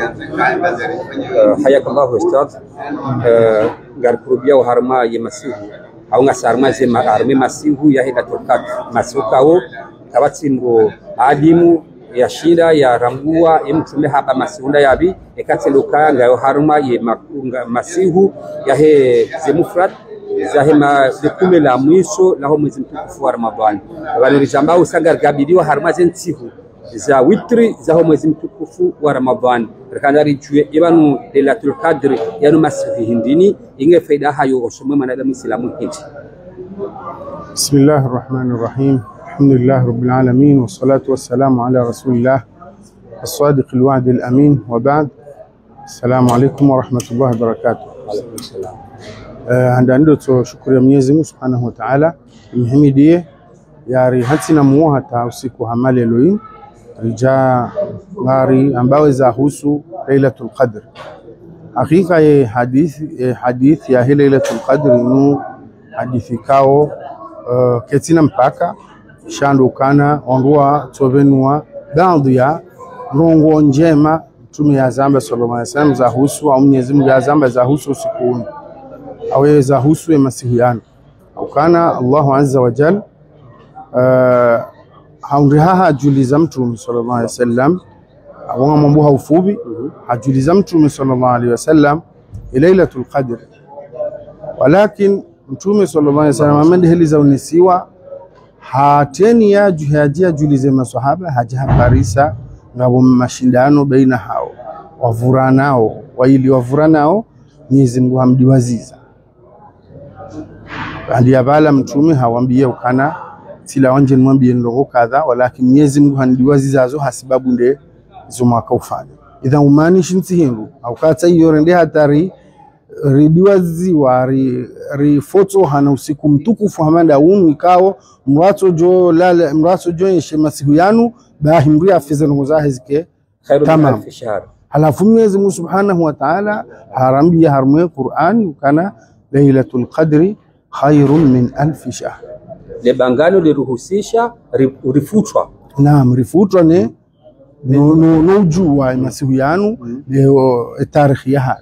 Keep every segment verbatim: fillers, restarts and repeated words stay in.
حياك الله استاذ. غار كروبيا وهرما يمسيو او نسارما زي ما ارمي مسيو يا هيدا توكات مسوكاو kabatsimbo adimu ya shida ya rangua imtume hapa masihunda yabi ekateluka ngayo haruma ye masihu ya he zemufrat zahema dekume la mwisho laho mwezi mtukufu wa Ramadhani walirijamba usangar gabidiwa haruma zentsihu za witri zaho mwezi mtukufu wa Ramadhani rekandari jue ibanu Lailatul Qadr yanu masihu hindini inge faida hayo osomwe manadamu islamu hindi. Bismillahir Rahmanir Rahim. الحمد لله رب العالمين والصلاة والسلام على رسول الله الصادق الوعد الأمين وبعد. السلام عليكم ورحمة الله وبركاته. عندنا شكر يا Mwenyezi Mungu Subhanahu wa Ta'ala mhimidie yari hatina muha ta usiku hamali Elohim rija ngari ambayo zahusu Lailatul Qadr. Hakika ya hadith hadith ya Lailatul Qadr inu hadithi kao ketina mpaka shandukana ondua tovenua baadhi ya rongo njema Mtume ya zamba sallallahu alaihi wasallam za husu au Mwenyezi Mungu ya zamba za husu usiku au za husu ya masihiyana ukana Allahu azza wa jalla uh, haundiha hajuliza Mtume sallallahu alaihi wasallam awanga mambo haufubi hajuliza Mtume sallallahu alaihi wasallam Lailatul Qadr walakin Mtume sallallahu alaihi wasallam amendeheliza unisiwa hateni ya juhajia julize maswahaba hajahabarisa ngabo mashindano baina hao wavuranao waili wavuranao Mwenyezi Mungu hamdiwaziza aliyabala Mtume hawambie ukana sila wanje mwambie ndogo kadha walakin Mwenyezi Mungu handiwaziza zo hasibabu nde zo mwaka ufanya idha umanishi ntihingu au kata hiyo nde hatari ridiwazi wari ri foto hana usiku mtukufu hamanda unu ikao mwato jo lale mwato jo yeshe masihu yanu bahimri afiza nguzahe zike tamam halafu Mwenyezi Mungu Subhanahu wa Ta'ala harambia harmwe Qur'ani ukana Lailatul Qadri khairun min alf shahr le bangano liruhusisha rifutwa naam rifutwa ne no no no jua masihu yanu leo tarikhi ya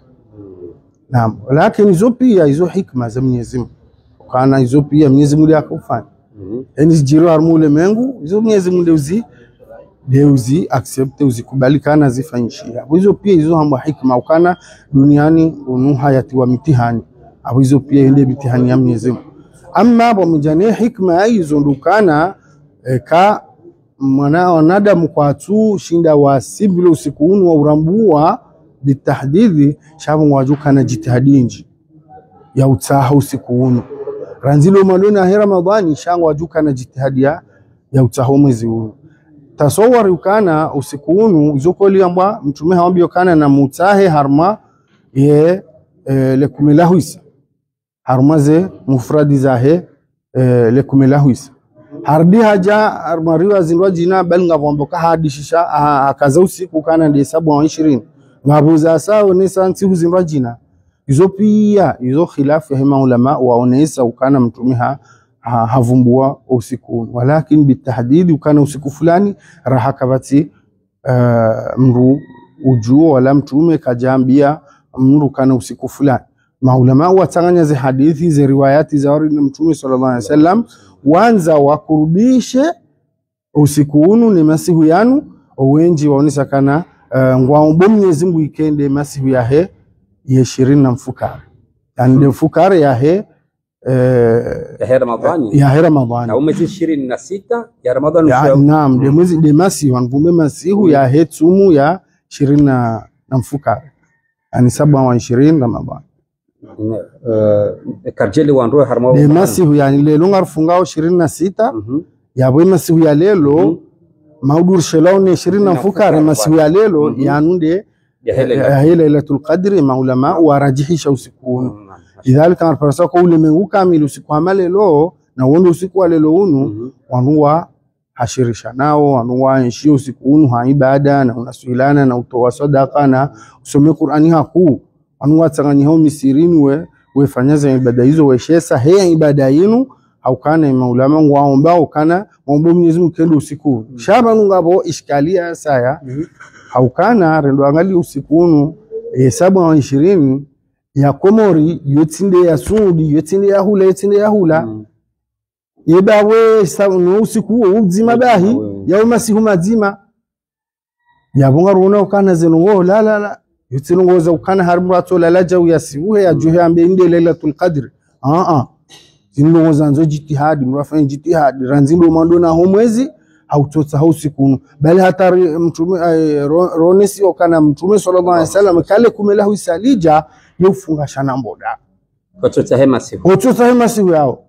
naam lakini hizo pia hizo hikma za Mwenyezi Mungu kana hizo pia Mwenyezi Mungu yakufanya yani jiro harmule mengu hizo Mwenyezi Mungu uzi deuzi accept uzikubali kana zifanyishia hizo pia hizo hamba hikma ukana duniani unu hayati wa mitihani au hizo pia ende mitihani ya Mwenyezi Mungu amma hapo mjane hikma hizo ndukana e, ka mwana wanadamu kwa tu shinda wa sibilo usiku unu wa urambua bitahdidi shabu wajuka na jitihadinji ya utaha usiku unu ranzilo malona ya Ramadhani shangu wajuka na jitihadia ya utaha mwezi unu tasawari ukana usiku unu zokoli amba Mtume hawambia ukana na mutahe harma ye e, lekumilahu isa harma ze mufradi zahe e, lekumilahu isa hardi haja harmariwa zinwa jina belnga wamboka hadishisha akaza usiku kana ndi sabu wa ishirini ngabuza sawa ni santi huzimba jina hizo pia hizo khilafu ya maulama waonesa ukana Mtume ha, ha, havumbua usiku walakin bitahdidi ukana usiku fulani rahakabati uh, mru ujuo wala Mtume kajambia mru kana usiku fulani maulama watanganya zi hadithi zi riwayati za Mtume sallallahu alaihi wasallam wanza wakurudishe usiku unu ni masihu yanu wengi waonesa kana Uh, ngwa Mwenyezi Mungu ikende masihu ya he ya ishirini na mfukara yani mfukara ya he uh, ya he Ramadhani ya he Ramadhani na mwezi ishirini na sita ya Ramadhani ya naam de mwezi de masihu anvume masihu ya he tumu ya ishirini na mfukara yani saba wa ishirini Ramadhani uh, karjeli wanroe harma de masihu yani lelo ngarfungao ishirini na sita mm -hmm. ya bwe masihu ya lelo mm -hmm. maudur shelone ishirini na fukara masihu ya lelo mm -hmm. yanunde ya Lailatul Qadri maulama warajihisha usiku unu idhalika marfarasa kwa ule mengu kamili usiku hamale leo na uondo usiku wa lelo unu mm -hmm. wanuwa hashirisha nao wanuwa nshi usiku unu haibada na unasuilana na utowa sadaka na usome Qur'ani haku wanuwa tangani hao misirini we wefanyaza ibada hizo weshesa hea ibada yinu au kana maulama ngwaomba au kana maombo Mwenyezi Mungu kendo usiku shaba ngabo iskalia saya haukana rendo angali usikunu hesabu ya ishirini ya Komori yotinde ya Sudi yotinde ya hula yotinde ya hula mm. yebawe sabu usiku uzima bahi ya masihu mazima yabonga runa ukana zenongo la la la yotsinongo za ukana harmu atola la jawu yasibuhe ya juhe ambe inde lailatul qadr ah ah zinongo zanzo jitihadi mrafanya jitihadi ranzindo mandona ho mwezi hautotsa hausikunu bali hata mtume ronesi okana mtume sallallahu alaihi wasallam kale kumela huisalija yofunga shana mboda kototsa hema siku kototsa hema siku yao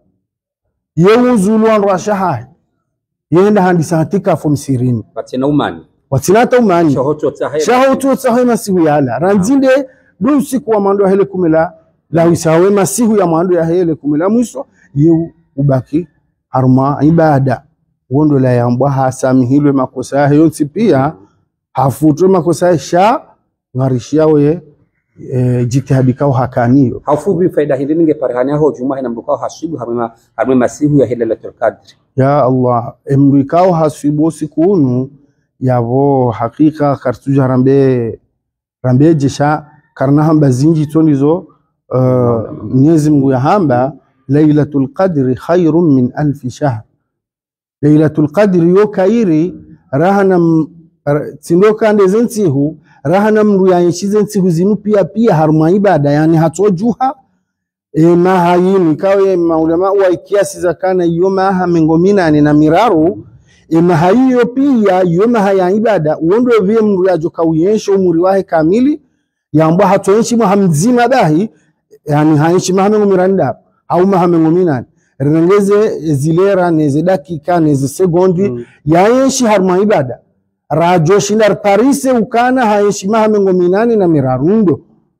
yeuzulu ndo ashaha yenda handisa hatika fo msirini batina umani watinata umani shahototsa hema shahototsa hema siku yala ranzinde do siku wa mando hele kumela la wisawe masihu ya mando ya hele kumela mwiso yeu ubaki harma ibada wondo la yambwa hasamihilwe makosa ya yonsi pia hafutwe makosa ya sha ngarishia we e, jitihadi kao hakaniyo hafubi faida hindi ninge parihania ho juma hina mdukao hasibu harma harma masihu ya Lailatul Qadr ya Allah mdukao hasibu sikunu yavo hakika kartuja rambe rambe jesha karna hamba zinji tonizo uh, Mwenyezi Mungu ya hamba Lailatul Qadr khairun min alfi shahr Lailatul Qadr yo kairi rahana tindoka ndezentsihu rahana mru yanshizentsihu zinu pia pia haruma ibada yani hatojuha e mahayini kawe maulama wa kiasi zakana yoma ha mengomina ni na miraru e mahayiyo pia yoma haya ibada uondo vye mru yajoka uyensho umuri wahe kamili yamba hatoenshi muhamzima dahi yani haenshi mahamengomiranda au mahamengomina rengeze zilera neze dakika neze sekondi mm. yaenshi harma ibada rajo shindar parise ukana haenshi mahamengo minani na mirarundo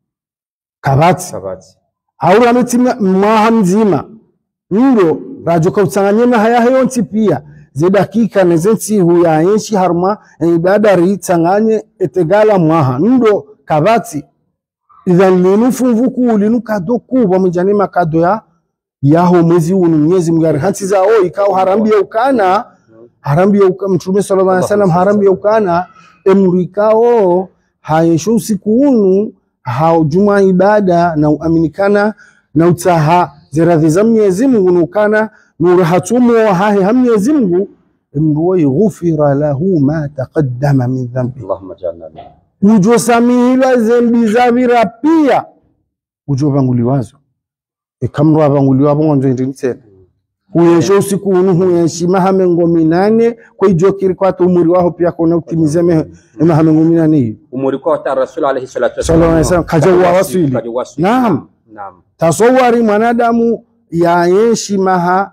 kabati kabati aura metima mahamzima ndo rajo kautsanganyema haya hayonti pia ze dakika neze nsihu yaenshi harma ibada ritanganye etegala mwaha ndo kabati idhan linufunvuku linukadoku bamujane makado ya yaho mwezi unu Mwenyezi Mungu hansi zao ikao harambia ukana harambia ukana Mtume sallallahu alaihi wasallam harambia ukana emru ikao haisho siku unu hao juma ibada na uaminikana na utaha ziradhi za Mwenyezi Mungu ukana nurahatumu wa hahi Mwenyezi Mungu emru yughfira lahu ma taqaddama min dhanbi Allahumma ja'alna ujo samihila zambi zavira pia ujo banguliwazo ekamro abanguliwa abongonzo ndinitse uyesho usiku unu huyeshi mahamengo minane ko ijokiri kwa umuri waho pia kona utimize me mahamengo minane umuri kwa ta rasul alayhi salatu wasallam kajawa wasili naam naam tasawari mwanadamu ya yeshi maha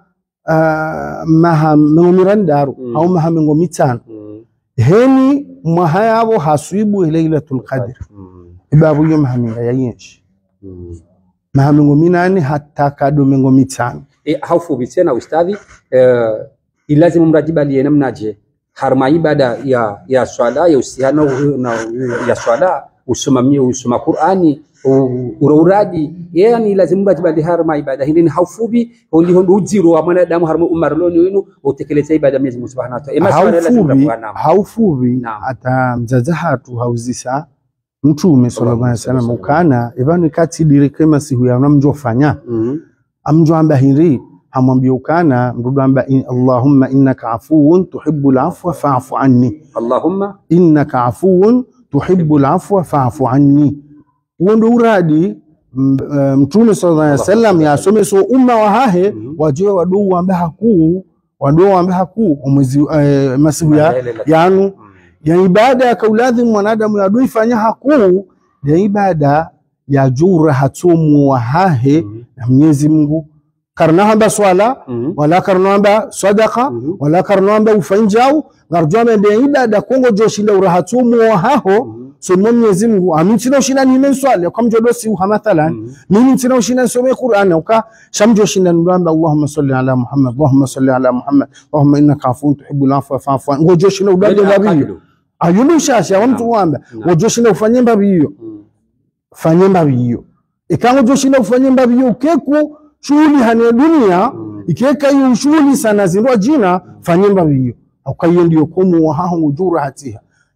uh, mahamengo mirandaru mm. au mahamengo mitano mm. heni mwahayabo hasuibu Lailatul Qadr mm. ibabu yo mahamengo ya yeshi mm. mahamengo minane hata kado mengo mitano e haufu bitena ustadhi uh, ilazimu mrajibali namnaje harma ibada ya ya swala ya usiano na ya swala usomamie usoma Qur'ani urauradi yani lazima mrajibali harma ibada hili ni haufubi ndi hondo ujiro wa mwanadamu harma umarloni wenu utekeleza ibada Mwenyezi Mungu Subhanahu wa Ta'ala haufubi haufubi ata mzazahatu hauzisa Mtume sallallahu alaihi wasallam ukana ibani kati direke masihu ya namjofanya mm. amjo amba hiri hamwambia ukana mrudu amba in, Allahumma innaka afuwun tuhibbul afwa fa'fu anni Allahumma innaka afuwun tuhibbul afwa fa'fu anni wondo uradi Mtume sallallahu alaihi wasallam ya some so umma wa hahe mm. wajue wadu amba haku wadu amba haku umwezi uh, masihu ya yanu mm. ya ibada ya kauladhi mwanadamu ya dui fanya haku ya ibada ya jura hatumu wa hahe mm -hmm. na Mwenyezi Mungu karna hamba swala mm -hmm. wala karna hamba sadaqa mm -hmm. wala karna hamba ufanjau ngarjua mbe ibada kongo joshinda urahatumu wa haho mm -hmm. so Mwenyezi Mungu amintina ushina ni men swala kwa mjodosi uha mathalan mm -hmm. mimi ntina ushina some Qur'an uka shamjo shinda ndamba Allahumma salli ala Muhammad Allahumma salli ala Muhammad Allahumma innaka afuwun tuhibbul afwa fa'fu anni ngojo shinda udando nabii ayulu shasha wamtu wamba wajoshinda ufanye mbabi hiyo fanye mbabi hiyo ikango joshinda ufanye mbabi hiyo keku shughuli hane dunia ikeka hiyo shughuli sana zindwa jina fanye mbabi hiyo akaye ndio komu wa haho ujura hatiha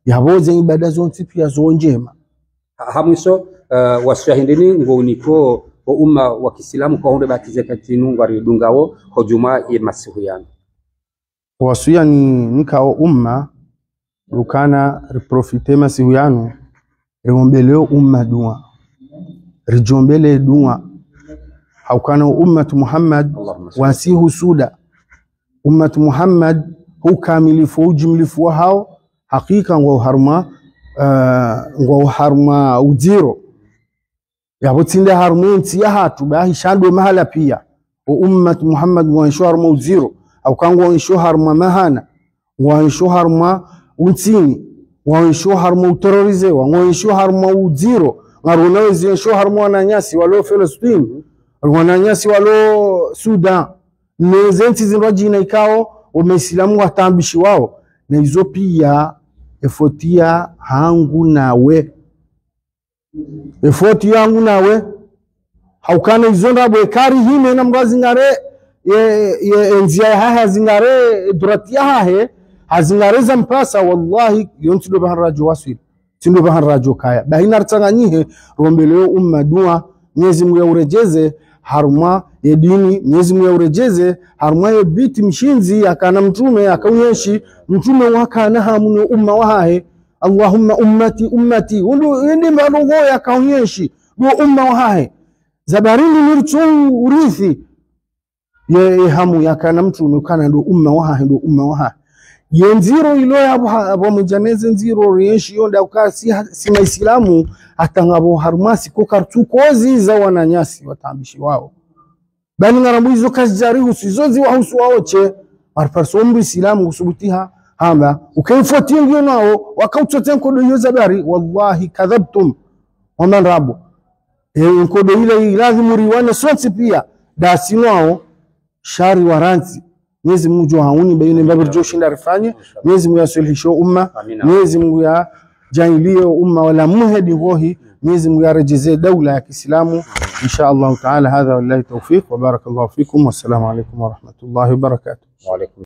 yaboze ibada zonse pia zo njema. Hamwiso uh, waswahindini ngoniko o umma wa Kiislamu kwa hunde batize katinu ngari dungawo hojuma ye masihu yana wasuya ni nikao umma ukana reprofite masihu yanu reombeleo umma dua rijombele dua haukana ummatu Muhammad wasihu suda ummatu Muhammad hu kamilifu ujumlifu wa hao hakika ngwa harma uh, ngwa harma ujiro yabutinde harmunti ya hatu bahi shando mahala pia ummat Muhammad wa harma ujiro au kango harma mahana wa harma untini wa harma uterrorize wa harma ujiro ngaronawezi harma wananyasi walo Palestine wananyasi walo Sudan nezenti zinrajina ikao umeislamu watambishi wao na hizo pia efotia hangu nawe efoti yangu nawe haukana hizo ndabo kari hime na mgazi ngare ye ye enzia haha zingare duratia hahe hazingare zampasa wallahi yontido baharajo waswil tindo baharajo kaya bahina rtanganyihe rombeleo umma dua Mwenyezi Mungu yaurejeze haruma ya dini, Mwenyezi Mungu yaurejeze haruma ya biti mshinzi akana mtume akaunyeshi mtume wakana hamuno umma wahahe Allahumma ummati ummati undu indi malugo yakaunyeshi do umma wahahe zabarini nirchu urithi ye hamu yakana mtume kana do umma wahahe do umma wahahe yenziro ilo yabo abo mujaneze nziro riyeshi yonda ukasi si maislamu atangabo harumasi ko kartukozi za wananyasi watambishi wao bali ngarambu hizo kazi jarihu sizozi wa husu waoche marparsombu islamu kusubutiha hamba ukaifuatia ndio nao wakautotea kodo hiyo zabari wallahi kadhabtum waman rabu e kodo ile lazima riwane sote pia dasi nao shari waranzi Mwenyezi Mungu hauni bayine mbabir joshinda rifanye Mwenyezi Mungu yasuluhisho umma Mwenyezi Mungu ya jahiliyo umma wala muhedi hohi Mwenyezi Mungu yarejeze dawla ya Kiislamu insha Allah taala hadha wallahi tawfiq wa barakallahu fikum wassalamu alaykum wa rahmatullahi wa barakatuh.